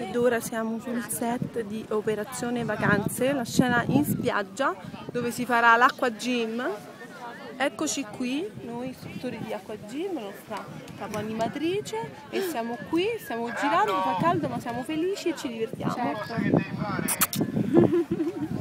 ed ora siamo sul set di Operazione Vacanze, la scena in spiaggia dove si farà l'acqua gym. Eccoci qui, noi istruttori di acqua gym, la nostra capo animatrice, e siamo qui, stiamo girando, fa caldo ma siamo felici e ci divertiamo. Certo.